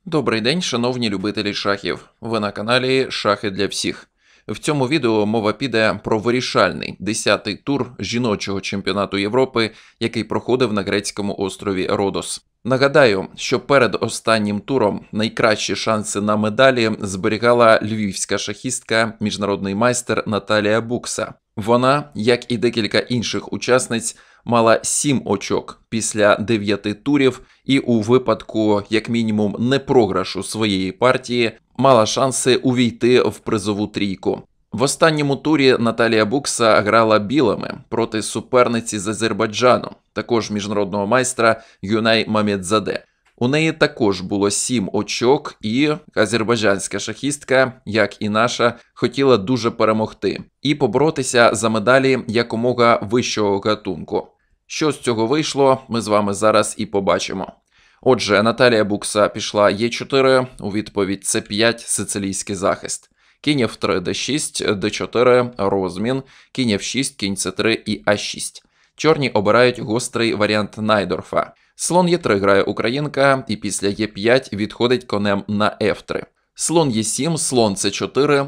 Добрий день, шановні любителі шахів. Ви на каналі Шахи для всіх. В цьому відео мова піде про вирішальний 10-й тур жіночого чемпіонату Європи, який проходив на грецькому острові Родос. Нагадаю, що перед останнім туром найкращі шанси на медалі зберігала львівська шахістка, міжнародний майстер Наталія Букса. Вона, як і декілька інших учасниць, мала 7 очок після 9 турів і у випадку, як мінімум, непрограшу своєї партії, мала шанси увійти в призову трійку. В останньому турі Наталія Букса грала білими проти суперниці з Азербайджану, також міжнародного майстра Гюнай Мамедзаде. У неї також було 7 очок, і азербайджанська шахістка, як і наша, хотіла дуже перемогти і поборотися за медалі якомога вищого гатунку. Що з цього вийшло, ми з вами зараз і побачимо. Отже, Наталія Букса пішла Е4, у відповідь С5, сицилійський захист. Кінь F3, D6, D4, розмін, кінь F6, кінь C3 і А6. Чорні обирають гострий варіант Найдорфа. Слон Е3 грає українка, і після Е5 відходить конем на F3. Слон Е7, слон С4,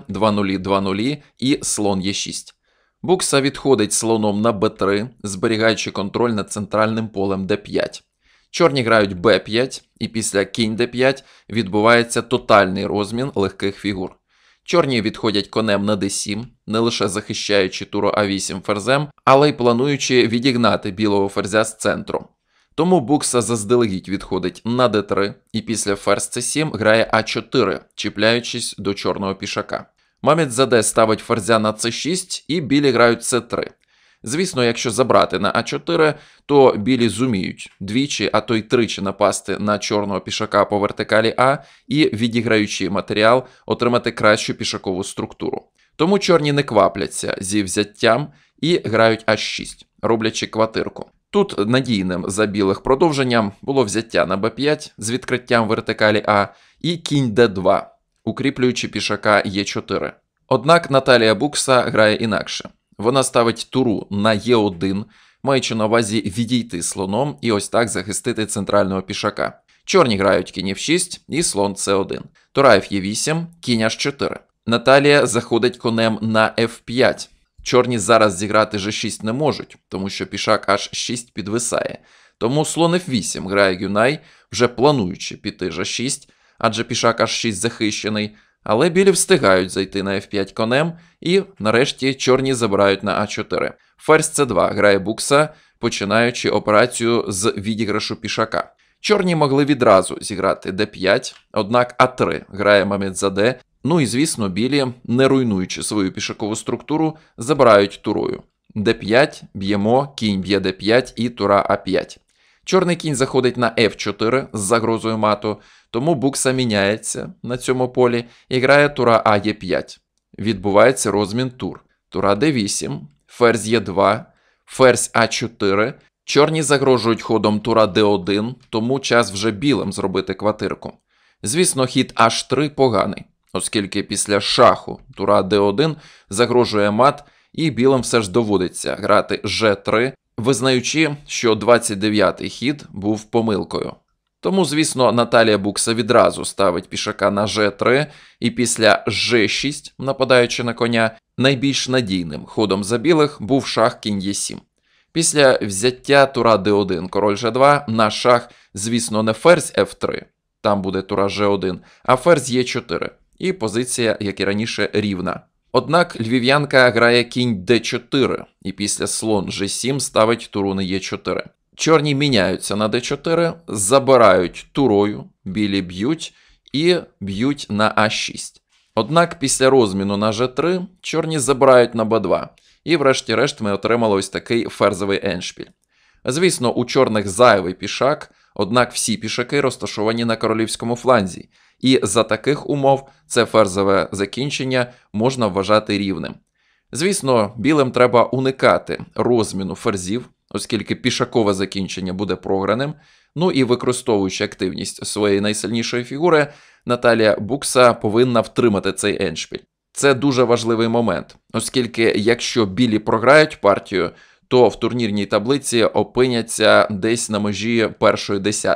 2-0, і слон Е6. Букса відходить слоном на Б3, зберігаючи контроль над центральним полем Д5. Чорні грають Б5, і після кінь Д5 відбувається тотальний розмін легких фігур. Чорні відходять конем на d7, не лише захищаючи туру А8 ферзем, але й плануючи відігнати білого ферзя з центру. Тому Букса заздалегідь відходить на d3 і після ферзь c7 грає А4, чіпляючись до чорного пішака. Мамедзаде ставить ферзя на c6 і білі грають c3. Звісно, якщо забрати на А4, то білі зуміють двічі, а то й тричі напасти на чорного пішака по вертикалі А і, відіграючи матеріал, отримати кращу пішакову структуру. Тому чорні не квапляться зі взяттям і грають А6, роблячи квартирку. Тут надійним за білих продовженням було взяття на Б5 з відкриттям вертикалі А і кінь Д2, укріплюючи пішака Е4. Однак Наталія Букса грає інакше. Вона ставить туру на Е1, маючи на увазі відійти слоном і ось так захистити центрального пішака. Чорні грають кінь F6 і слон С1. Тура Ф8, кінь H4. Наталія заходить конем на F5. Чорні зараз зіграти G6 не можуть, тому що пішак H6 підвисає. Тому слон F8 грає Гюнай, вже плануючи піти G6, адже пішак H6 захищений. Але білі встигають зайти на F5 конем, і нарешті чорні забирають на А4. Ферзь С2 грає Букса, починаючи операцію з відіграшу пішака. Чорні могли відразу зіграти Д5, однак А3 грає Мамедзаде, ну і звісно білі, не руйнуючи свою пішакову структуру, забирають турою. Д5, б'ємо, кінь б'є Д5 і тура А5. Чорний кінь заходить на F4 з загрозою мату, тому Букса міняється на цьому полі і грає тура А Е5. Відбувається розмін тур. Тура Д8, ферзь Е2, ферзь А4. Чорні загрожують ходом тура Д1, тому час вже білим зробити квартирку. Звісно, хід H3 поганий, оскільки після шаху тура Д1 загрожує мат, і білим все ж доводиться грати Ж3, визнаючи, що 29-й хід був помилкою. Тому, звісно, Наталія Букса відразу ставить пішака на Ж3, і після Ж6, нападаючи на коня, найбільш надійним ходом за білих був шах кінь Е7. Після взяття тура Д1, король Ж2, на шах, звісно, не ферзь Ф3, там буде тура Ж1, а ферзь Е4, і позиція, як і раніше, рівна. Однак львів'янка грає кінь Д4, і після слон Ж7 ставить туру на Е4. Чорні міняються на d4, забирають турою, білі б'ють і б'ють на А6. Однак після розміну на G3 чорні забирають на Б2. І врешті-решт ми отримали ось такий ферзовий еншпіль. Звісно, у чорних зайвий пішак, однак всі пішаки розташовані на королівському фланзі. І за таких умов це ферзове закінчення можна вважати рівним. Звісно, білим треба уникати розміну ферзів, оскільки пішакове закінчення буде програним. Ну і використовуючи активність своєї найсильнішої фігури, Наталія Букса повинна втримати цей еншпіль. Це дуже важливий момент, оскільки якщо білі програють партію, то в турнірній таблиці опиняться десь на межі першої десятки.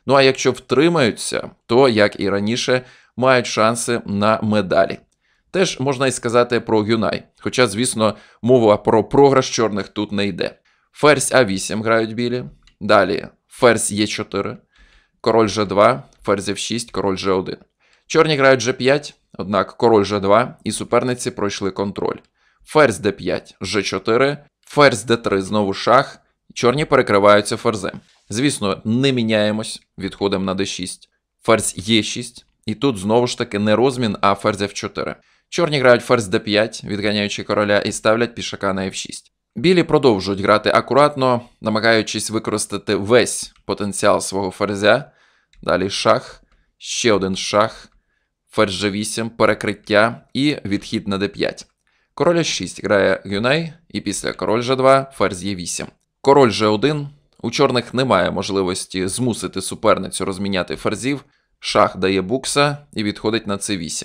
Ну а якщо втримаються, то, як і раніше, мають шанси на медалі. Теж можна й сказати про Юнай, хоча, звісно, мова про програш чорних тут не йде. Ферзь А8 грають білі, далі ферзь Е4, король Ж2, ферзь F6, король Ж1. Чорні грають Ж5, однак король Ж2 і суперниці пройшли контроль. Ферзь Д5, Ж4, ферзь Д3, знову шах, чорні перекриваються ферзем. Звісно, не міняємось, відходимо на Д6. Ферзь Е6, і тут знову ж таки не розмін, а ферзь F4. Чорні грають ферзь d5, відганяючи короля, і ставлять пішака на f6. Білі продовжують грати акуратно, намагаючись використати весь потенціал свого ферзя. Далі шах, ще один шах, ферзь g8, перекриття і відхід на d5. Король h6 грає Юнай, і після король g2, ферзь e8. Король g1, у чорних немає можливості змусити суперницю розміняти ферзів, шах дає букса і відходить на c8.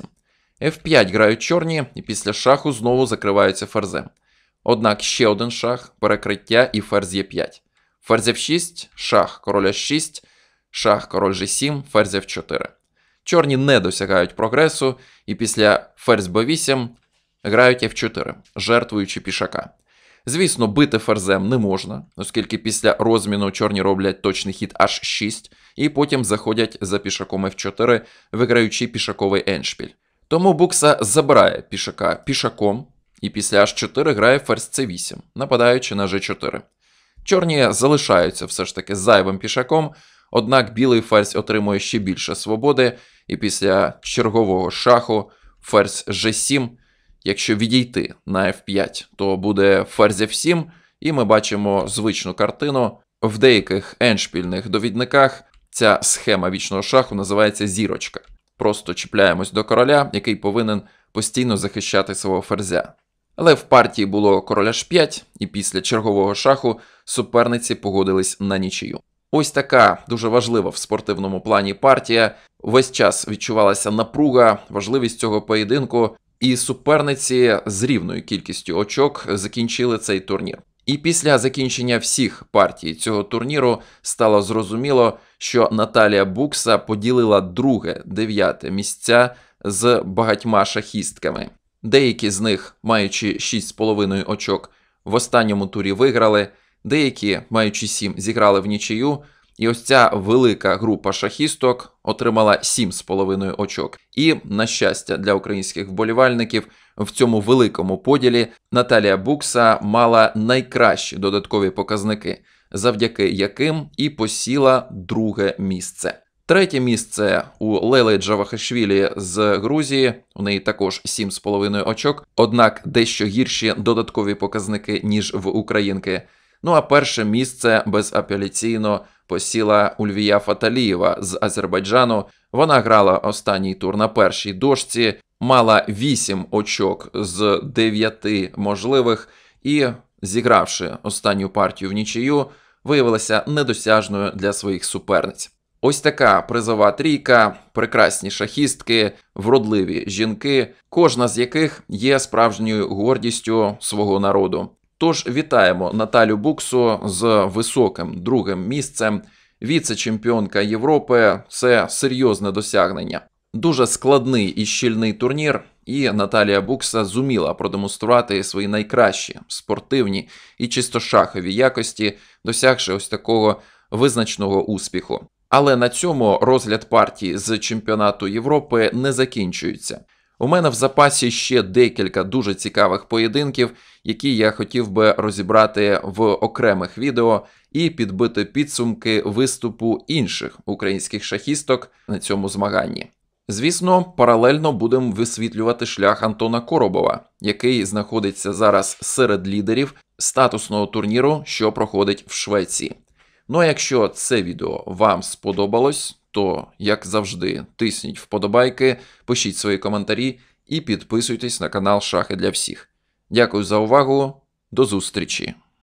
F5 грають чорні, і після шаху знову закриваються ферзем. Однак ще один шах, перекриття і ферзь Е5. Ферзь F6, шах, король H6, шах, король G7, ферзь F4. Чорні не досягають прогресу, і після ферзь B8 грають F4, жертвуючи пішака. Звісно, бити ферзем не можна, оскільки після розміну чорні роблять точний хід H6, і потім заходять за пішаком F4, виграючи пішаковий еншпіль. Тому букса забирає пішака пішаком, і після H4 грає ферзь C8, нападаючи на G4. Чорні залишаються все ж таки зайвим пішаком, однак білий ферзь отримує ще більше свободи, і після чергового шаху ферзь G7, якщо відійти на F5, то буде ферзь F7, і ми бачимо звичну картину. В деяких еншпільних довідниках ця схема вічного шаху називається зірочка. Просто чіпляємось до короля, який повинен постійно захищати свого ферзя. Але в партії було король H5, і після чергового шаху суперниці погодились на нічию. Ось така дуже важлива в спортивному плані партія. Весь час відчувалася напруга, важливість цього поєдинку, і суперниці з рівною кількістю очок закінчили цей турнір. І після закінчення всіх партій цього турніру стало зрозуміло, що Наталія Букса поділила друге, 9 місця з багатьма шахістками. Деякі з них, маючи 6,5 очок, в останньому турі виграли, деякі, маючи 7, зіграли в нічию, і ось ця велика група шахісток отримала 7,5 очок. І, на щастя для українських вболівальників, в цьому великому поділі Наталія Букса мала найкращі додаткові показники, завдяки яким і посіла друге місце. Третє місце у Лейли Джавахишвілі з Грузії, у неї також 7,5 очок, однак дещо гірші додаткові показники, ніж в українки. Ну а перше місце безапеляційно посіла Ульвія Фаталієва з Азербайджану. Вона грала останній тур на першій дошці, мала 8 очок з 9 можливих і, зігравши останню партію в нічию, виявилася недосяжною для своїх суперниць. Ось така призова трійка, прекрасні шахістки, вродливі жінки, кожна з яких є справжньою гордістю свого народу. Тож вітаємо Наталю Буксу з високим другим місцем. Віце-чемпіонка Європи – це серйозне досягнення. Дуже складний і щільний турнір, і Наталія Букса зуміла продемонструвати свої найкращі спортивні і чисто шахові якості, досягши ось такого визначного успіху. Але на цьому розгляд партії з чемпіонату Європи не закінчується. У мене в запасі ще декілька дуже цікавих поєдинків, які я хотів би розібрати в окремих відео і підбити підсумки виступу інших українських шахісток на цьому змаганні. Звісно, паралельно будемо висвітлювати шлях Антона Коробова, який знаходиться зараз серед лідерів статусного турніру, що проходить в Швеції. Ну а якщо це відео вам сподобалось, то, як завжди, тисніть вподобайки, пишіть свої коментарі і підписуйтесь на канал Шахи для всіх. Дякую за увагу, до зустрічі!